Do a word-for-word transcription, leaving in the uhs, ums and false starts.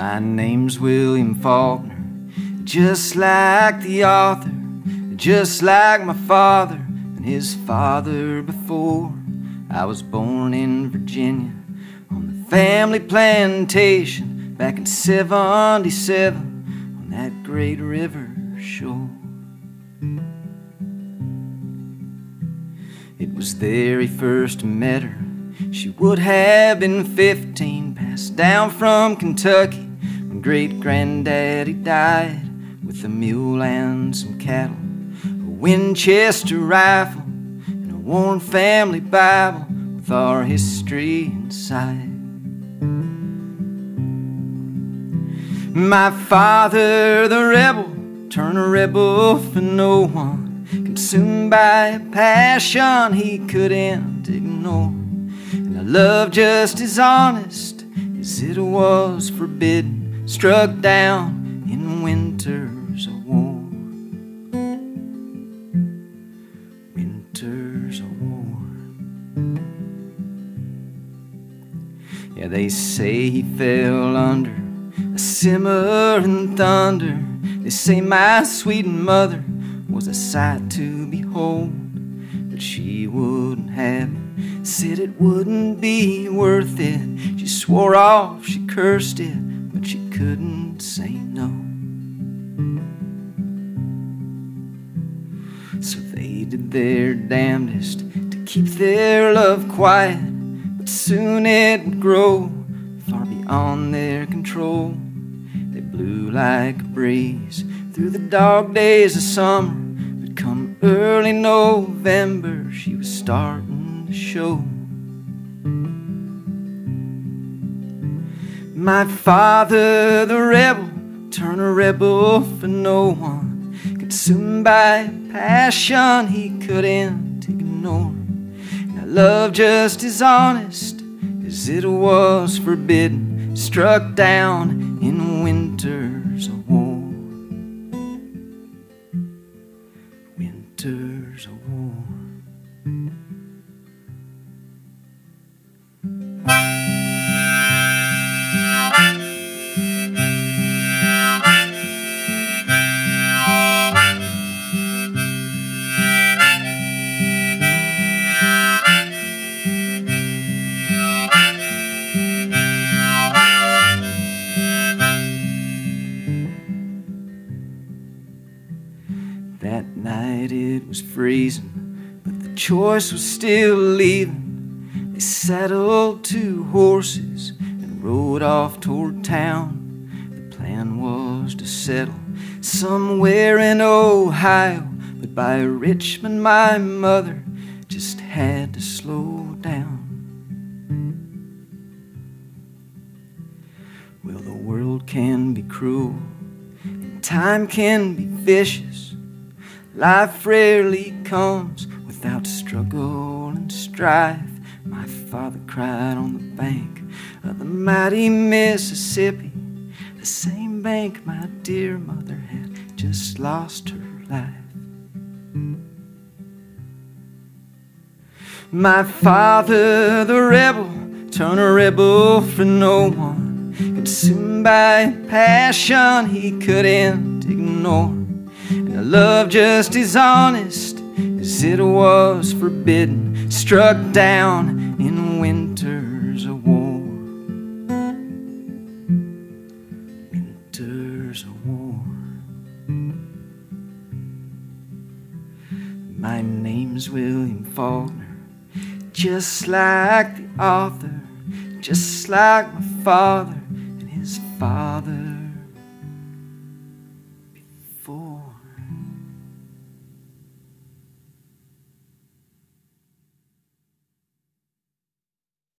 My name's William Faulkner, just like the author, just like my father and his father before. I was born in Virginia on the family plantation back in seventy-seven on that great river shore. It was there he first met her. She would have been fifteen, passed down from Kentucky when great-granddaddy died with a mule and some cattle, a Winchester rifle, and a worn family Bible with our history inside. My father, the rebel, turned a rebel for no one, consumed by a passion he couldn't ignore, and a love just as honest as it was forbidden, struck down in winters of war. Winters of war. Yeah, they say he fell under a simmering thunder. They say my sweet mother was a sight to behold, but she wouldn't have it, said it wouldn't be worth it. She swore off, she cursed it, but she couldn't say no. So they did their damnedest to keep their love quiet, but soon it would grow far beyond their control. They blew like a breeze through the dog days of summer, but come early November she was starting to show. My father, the rebel, turned a rebel for no one, consumed by a passion he couldn't ignore, and a love just as honest as it was forbidden, struck down in winters of war. Winters of war. That night it was freezing, but the choice was still leaving. They saddled two horses and rode off toward town. The plan was to settle somewhere in Ohio, but by Richmond my mother just had to slow down. Well, the world can be cruel and time can be vicious. Life rarely comes without struggle and strife. My father cried on the bank of the mighty Mississippi, the same bank my dear mother had just lost her life. My father, the rebel, turned a rebel for no one, consumed by a passion he couldn't ignore, and a love just as honest as it was forbidden, struck down in winters of war. Winters of war. My name's William Faulkner, just like the author, just like my father and his father before.